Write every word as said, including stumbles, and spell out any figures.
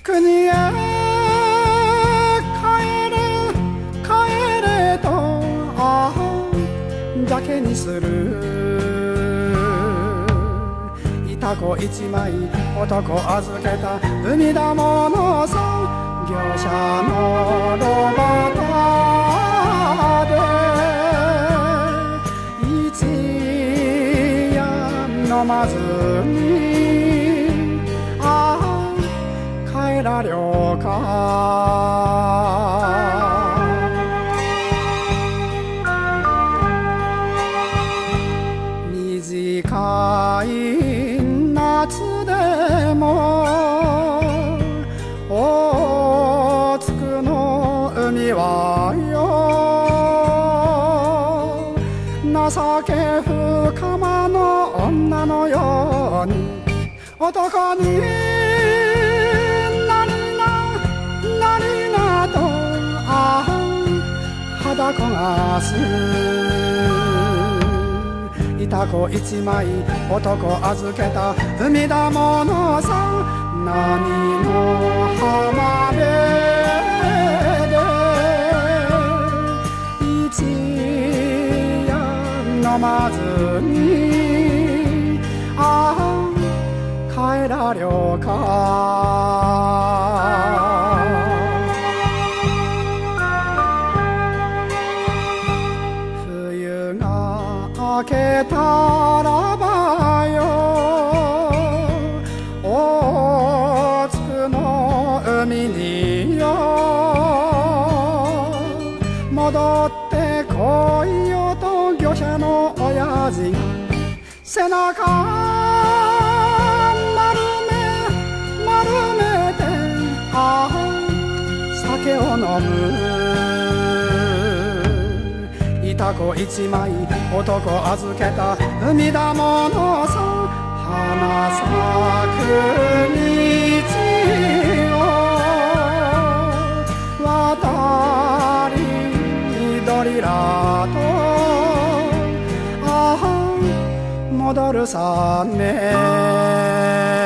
国へ帰れ帰れとああだけにするいたこ一枚男預けた海だものさ業者の炉端で一夜飲まずにああ帰らりょうか短い夏でも大津区の海はよ情け深まの女のように男になりななりなとああ裸こがすいたこ一枚男預けた海だものさ波の浜辺で一夜飲まずにああ帰らりょうか明けたらばよ大津区の海によ戻ってこいよと漁者の親父が背中丸め丸めてああ酒を飲むいたこ一枚男預けた海だものさ花咲く道を渡りドリラとああ戻るさね